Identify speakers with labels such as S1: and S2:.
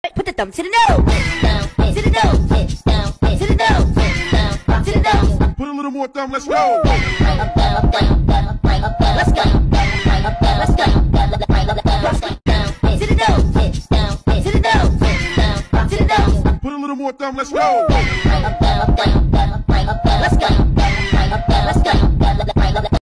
S1: Put the thumb to the nose. To the nose. To the nose. To the nose.
S2: Put a little more thumb, let's go.
S1: Let's go. Let's go. To the nose. To the nose. To the nose.
S2: Put a little more thumb, let's go.